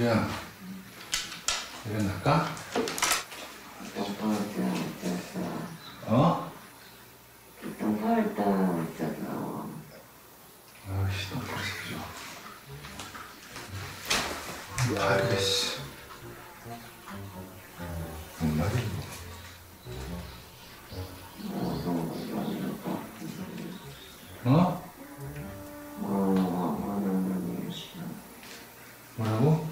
그냥 일어날까? 어? 똥파를 따고 있잖아. 아이씨, 똥 벌써 줘. 아이고, 씨. 뭔 말이야, 이거? 어? 뭐라고?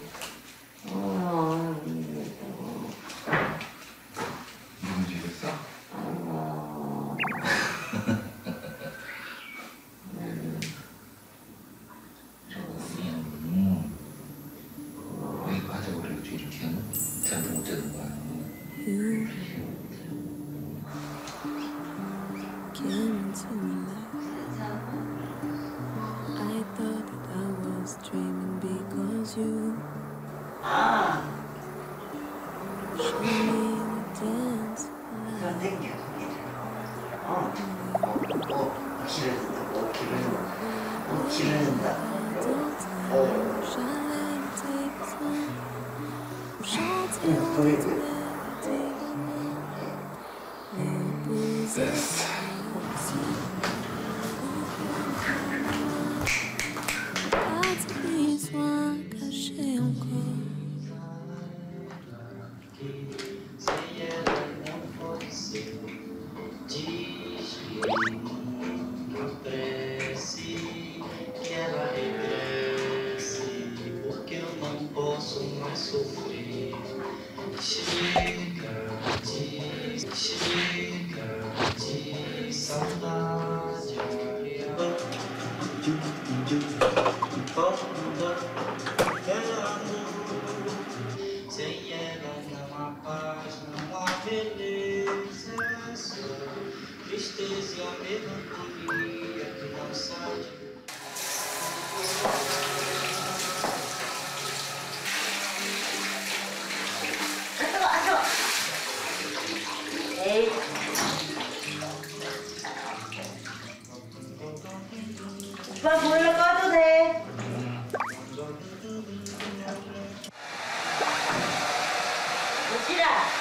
무슨 일 있어? 왜 가져버리고 이렇게 하는? 잠도 못 자는 거야. Came into my life. I thought that I was dreaming because you showed me the dance 좀 땡겨. 기르는다. 됐어. Tristeza e a melancolia que não sai. 에이. 오빠 보일러 꺼도 돼. 오지라.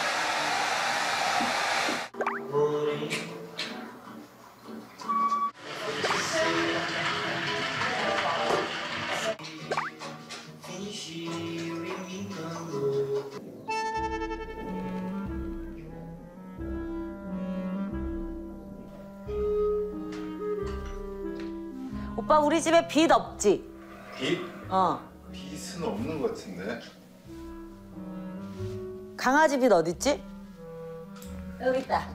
오빠 우리 집에 빛 없지? 빛? 어. 빛은 없는 것 같은데. 강아지 빛 어딨지? 여기 있다.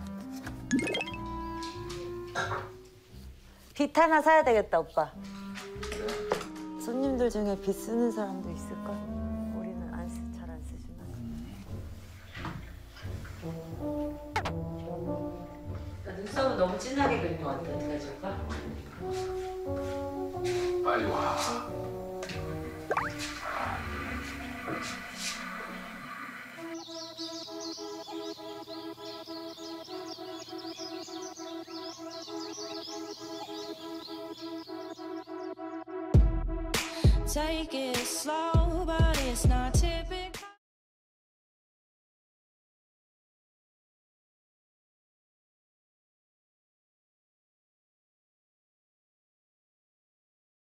빛 하나 사야 되겠다, 오빠. 손님들 중에 빛 쓰는 사람도 있을걸? 우리는 잘 안 쓰지만. 눈썹은 너무 진하게 그린 것 같아. 어떻게 해줄까? 빨리 와. Take it slow, but it's not typical.